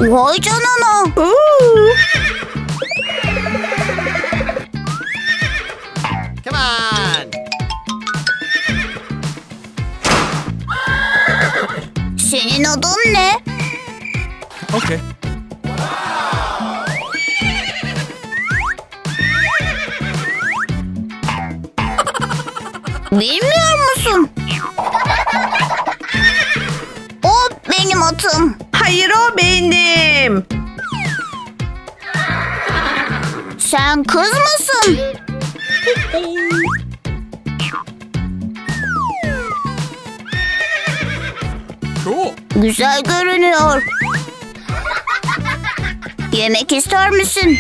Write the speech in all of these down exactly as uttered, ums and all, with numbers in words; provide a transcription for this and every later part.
Vay canına. Oo. Come on. Senin adın ne? Okay. Bilmiyor musun? O benim atım. Hayır, o benim. Sen kız mısın? Cool. Güzel görünüyor. Yemek ister misin?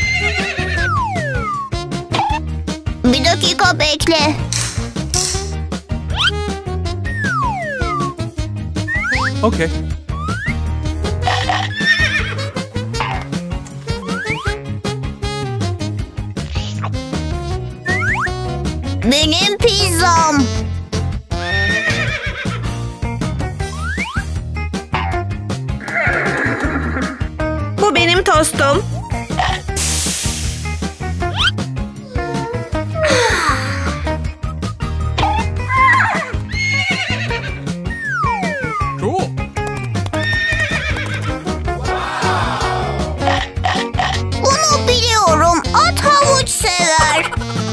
Bir dakika bekle. Okay. Benim pizzam. Bu benim tostum. Cool. Bunu biliyorum. At havuç sever.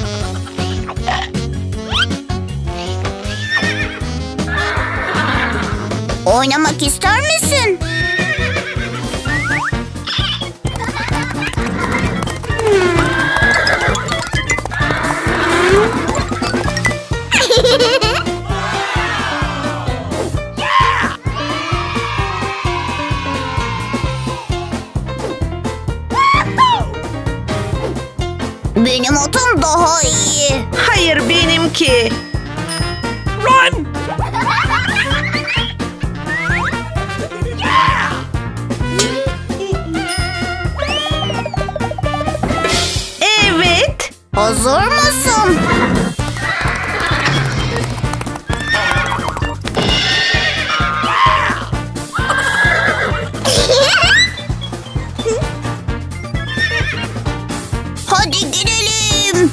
Oynamak ister misin? Benim atım daha iyi. Hayır, benimki. Run! Evet. Hazır mısın? Hadi gidelim.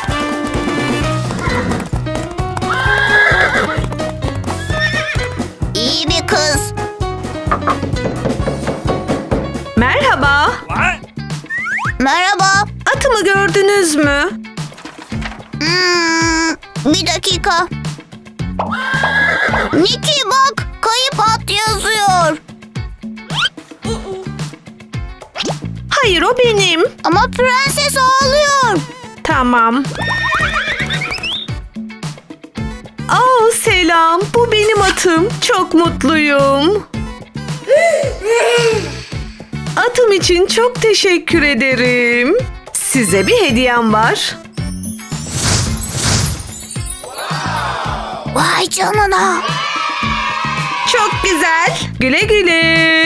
İyi bir kız. Merhaba. What? Merhaba. Atımı gördünüz mü? Hmm, bir dakika. Nicky bak, kayıp at yazıyor. Hayır, o benim. Ama prenses ağlıyor. Tamam. Aa, selam. Bu benim atım. Çok mutluyum. Atım için çok teşekkür ederim. Size bir hediyem var. Vay canına. Çok güzel. Güle güle.